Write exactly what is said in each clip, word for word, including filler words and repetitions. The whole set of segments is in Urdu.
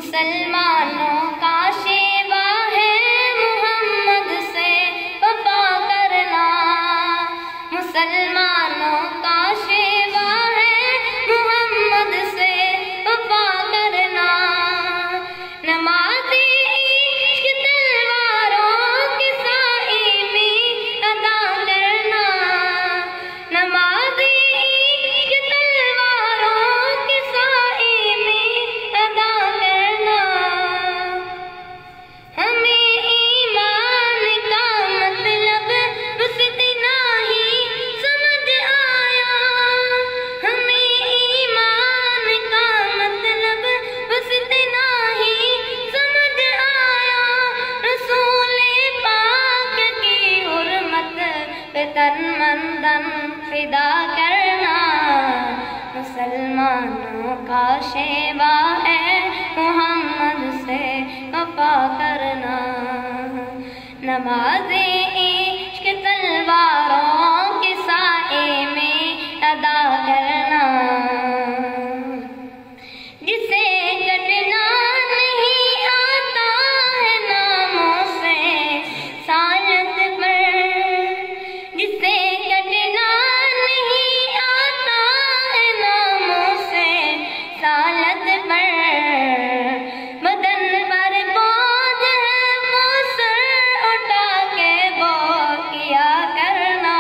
مسلمانوں کا شیوا ہے محمد سے وفا کرنا، مسلمانوں کا شیوا ہے محمد سے وفا کرنا، نمازی عشق تلواروں کی سائی میں ادا کرنا، نمازی عشق تلواروں کی سائی میں ادا کرنا، ہمیں ایمان کا مطلب بس اتنا ہی سمجھ آیا، ہمیں ایمان کا مطلب بس اتنا ہی سمجھ آیا، رسول پاک کی حرمت پہ تن من دن فدا کرنا، مسلمانوں کا شیوا ہے محمد سے وفا کرنا، نماز عشق تلواروں کے سائے میں ادا کرنا، جسے کٹنا نہیں آتا ہے ناموں سے سالت پر، جسے کٹنا نہیں آتا ہے ناموں سے سالت پر، بدن پر بوجھ ہے وہ سر اٹھا کے وہ کیا کرنا،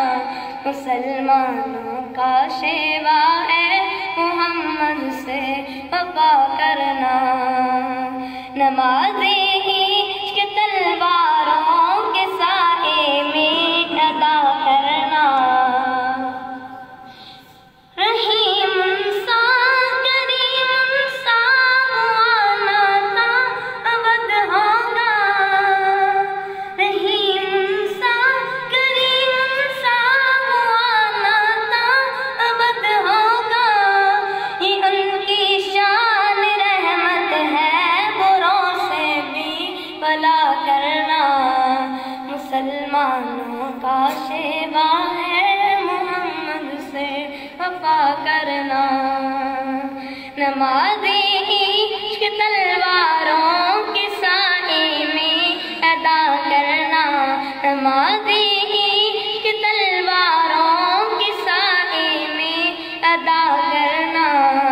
مسلمانوں کا شیوا ہے محمد سے وفا کرنا، نماز عشق تلواروں کے سائے میں ادا کرنا، رحیم سا کریم سا آنا تھا ابد ہوگا، رحیم سا کریم سا آنا تھا ابد ہوگا، یہ ان کی شان رحمت ہے بروں سے بھی بھلا کرنا، مسلمانوں کا شیوا ہے محمد سے وفا کرنا، نماز عشق تلواروں کے سائے میں ادا کرنا، نماز عشق تلواروں کے سائے میں ادا کرنا،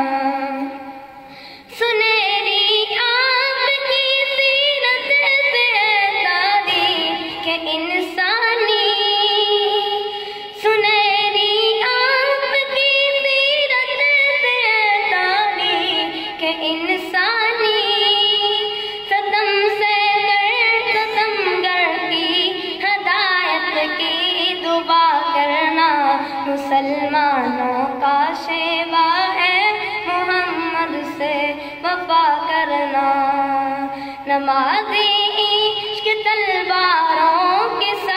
سنہری آپ کی سیرت سے تاریخ انسانی، سنہری آپ کی سیرت سے تاریخ انسانی، ستم سے کر ستم گر کی ہدایت کی دعا کرنا، مسلمانوں کا شیوا ہے محمد سے وفا کرنا، نماز عشق تلواروں کے